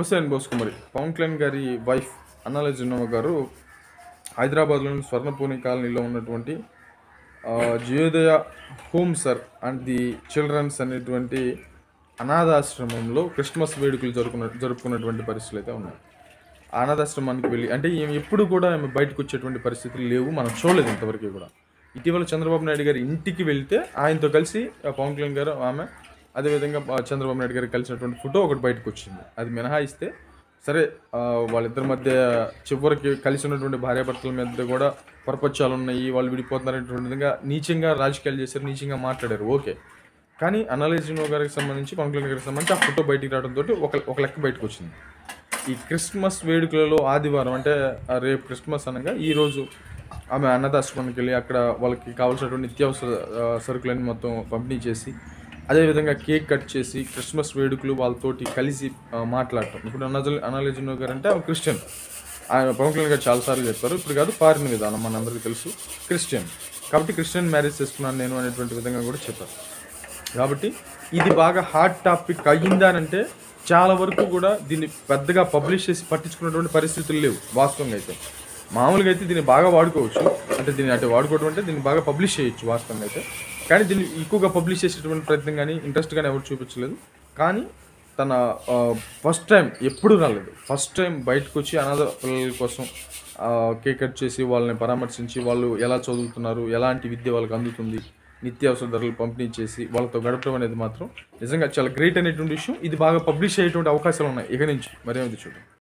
బోస్ కుమ్మరి పవన్ కళ్యాణ్ గారి వైఫ్ అన్నలేజినోవా గారు హైదరాబాద్లోని స్వర్ణపూని కాలనీలో ఉన్నటువంటి జియోదయ home sir and the children's అనేటువంటి అనాథాశ్రమంలో క్రిస్మస్ వేడుకలు జరుపుకున్నటువంటి పరిస్థితులు అయితే ఉన్నాయి. ఆ అనాథాశ్రమానికి వెళ్ళి అంటే ఎప్పుడు కూడా ఆమె బయటకు వచ్చేటువంటి పరిస్థితులు లేవు, మనం చూడలేదు ఇంతవరకు కూడా. ఇటీవల చంద్రబాబు నాయుడు గారి ఇంటికి వెళ్తే ఆయనతో కలిసి పవన్ కళ్యాణ్ గారు ఆమె అదేవిధంగా చంద్రబాబు నాయుడు గారికి కలిసినటువంటి ఫోటో ఒకటి బయటకు వచ్చింది. అది మినహాయిస్తే సరే వాళ్ళిద్దరి మధ్య చివరికి కలిసి ఉన్నటువంటి భార్యాభర్తల మధ్య కూడా పరపత్యాలు ఉన్నాయి, వాళ్ళు విడిపోతున్నారనేటువంటి విధంగా నీచంగా రాజకీయాలు చేశారు, నీచంగా మాట్లాడారు, ఓకే. కానీ అన్నలేజినోవా గారికి సంబంధించి పవన్ కళ్యాణ్ గారికి సంబంధించి ఆ ఫోటో బయటికి రావడంతో ఒక లెక్క బయటకు వచ్చింది. ఈ క్రిస్మస్ వేడుకలలో ఆదివారం అంటే రేపు క్రిస్మస్ అనగా ఈరోజు ఆమె అన్నదాశ్రమానికి వెళ్ళి అక్కడ వాళ్ళకి కావాల్సినటువంటి నిత్యావసర సరుకులన్నీ మొత్తం పంపిణీ చేసి అదేవిధంగా కేక్ కట్ చేసి క్రిస్మస్ వేడుకలు వాళ్ళతోటి కలిసి మాట్లాడటం. ఇప్పుడు అన్నలేజినోవా గారు అంటే ఆమె క్రిస్టియన్, ఆయన పవన్ కళ్యాణ్ గారు చాలాసార్లు చెప్పారు, ఇప్పుడు కాదు ఫారిన్ విధానం మనందరికీ తెలుసు, క్రిస్టియన్ కాబట్టి క్రిస్టియన్ మ్యారేజ్ చేసుకున్నాను నేను అనేటువంటి విధంగా కూడా చెప్పారు. కాబట్టి ఇది బాగా హాట్ టాపిక్ అయ్యిందానంటే చాలా వరకు కూడా దీన్ని పెద్దగా పబ్లిష్ చేసి పట్టించుకున్నటువంటి పరిస్థితులు లేవు. వాస్తవంగా అయితే మామూలుగా అయితే దీన్ని బాగా వాడుకోవచ్చు, అంటే దీన్ని అంటే వాడుకోవడం అంటే దీన్ని బాగా పబ్లిష్ చేయొచ్చు వాస్తవంగా అయితే. కానీ దీన్ని ఎక్కువగా పబ్లిష్ చేసేటువంటి ప్రయత్నం కానీ ఇంట్రెస్ట్ కానీ ఎవరు చూపించలేదు. కానీ తన ఫస్ట్ టైం ఎప్పుడు రాలేదు, ఫస్ట్ టైం బయటకు వచ్చి అనాథ పిల్లల కోసం కేక్ కట్ చేసి వాళ్ళని పరామర్శించి వాళ్ళు ఎలా చదువుతున్నారు, ఎలాంటి విద్య వాళ్ళకి అందుతుంది, నిత్యావసర ధరలు పంపిణీ చేసి వాళ్ళతో గడపడం అనేది మాత్రం నిజంగా చాలా గ్రేట్ అనేటువంటి విషయం. ఇది బాగా పబ్లిష్ అయ్యేటువంటి అవకాశాలు ఉన్నాయి ఇక నుంచి, మరేమిది చూడండి.